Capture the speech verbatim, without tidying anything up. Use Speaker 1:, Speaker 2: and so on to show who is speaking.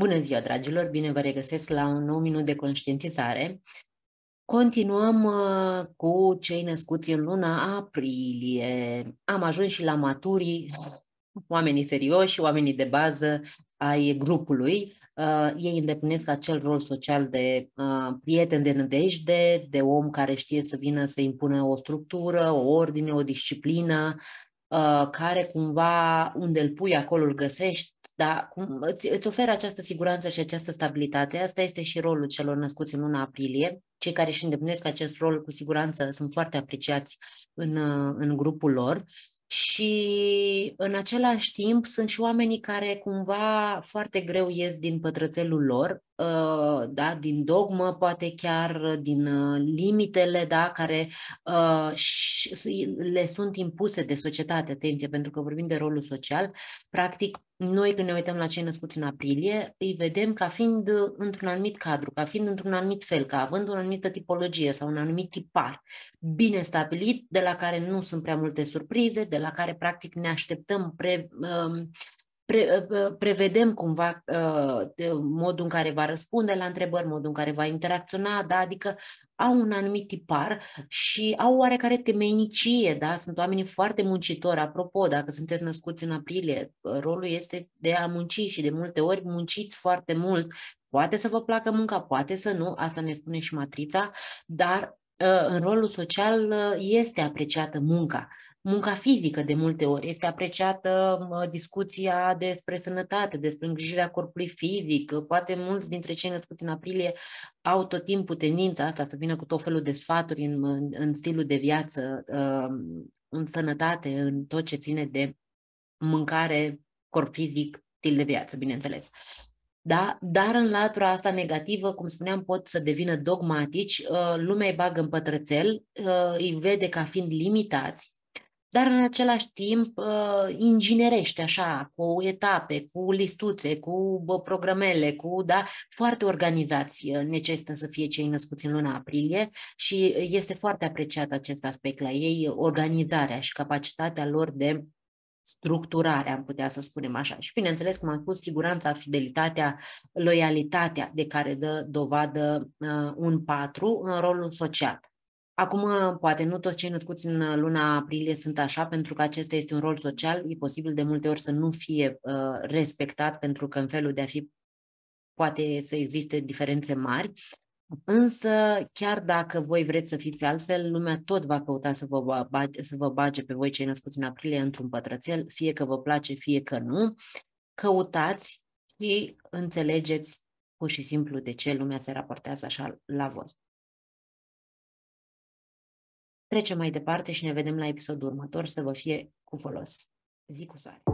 Speaker 1: Bună ziua, dragilor! Bine vă regăsesc la un nou minut de conștientizare. Continuăm uh, cu cei născuți în luna aprilie. Am ajuns și la maturii, oamenii serioși, oamenii de bază ai grupului. Uh, ei îndeplinesc acel rol social de uh, prieten de nădejde, de om care știe să vină să impună o structură, o ordine, o disciplină, uh, care cumva unde îl pui, acolo îl găsești. Da, cum, îți, îți oferă această siguranță și această stabilitate. Asta este și rolul celor născuți în luna aprilie. Cei care își îndeplinesc acest rol, cu siguranță, sunt foarte apreciați în, în grupul lor. Și în același timp sunt și oamenii care cumva foarte greu ies din pătrățelul lor, da, din dogmă, poate chiar din limitele, da, care le sunt impuse de societate. Atenție, pentru că vorbim de rolul social. Practic, noi când ne uităm la cei născuți în aprilie, îi vedem ca fiind într-un anumit cadru, ca fiind într-un anumit fel, ca având o anumită tipologie sau un anumit tipar bine stabilit, de la care nu sunt prea multe surprize, de la care practic ne așteptăm, pre, pre, prevedem cumva modul în care va răspunde la întrebări, modul în care va interacționa, da? Adică au un anumit tipar și au oarecare temeinicie, da? Sunt oamenii foarte muncitori. Apropo, dacă sunteți născuți în aprilie, rolul este de a munci și de multe ori munciți foarte mult. Poate să vă placă munca, poate să nu, asta ne spune și matrița, dar în rolul social este apreciată munca. Munca fizică de multe ori, este apreciată discuția despre sănătate, despre îngrijirea corpului fizic. Poate mulți dintre cei născuți în aprilie au tot timpul tendința asta să vină cu tot felul de sfaturi în, în, în stilul de viață, în sănătate, în tot ce ține de mâncare, corp fizic, stil de viață, bineînțeles. Da? Dar în latura asta negativă, cum spuneam, pot să devină dogmatici, lumea îi bagă în pătrățel, îi vede ca fiind limitați, dar în același timp inginerește așa, cu etape, cu listuțe, cu programele, cu, da, foarte organizați necesită să fie cei născuți în luna aprilie și este foarte apreciat acest aspect la ei, organizarea și capacitatea lor de structurare, am putea să spunem așa. Și bineînțeles, cum am spus, siguranța, fidelitatea, loialitatea de care dă dovadă uh, un patru în rolul social. Acum, poate nu toți cei născuți în luna aprilie sunt așa, pentru că acesta este un rol social, e posibil de multe ori să nu fie uh, respectat, pentru că în felul de a fi poate să existe diferențe mari. Însă, chiar dacă voi vreți să fiți altfel, lumea tot va căuta să vă, bage, să vă bage pe voi cei născuți în aprilie într-un pătrățel, fie că vă place, fie că nu. Căutați și înțelegeți pur și simplu de ce lumea se raportează așa la voi. Trecem mai departe și ne vedem la episodul următor, să vă fie cu folos. Zi cu soare!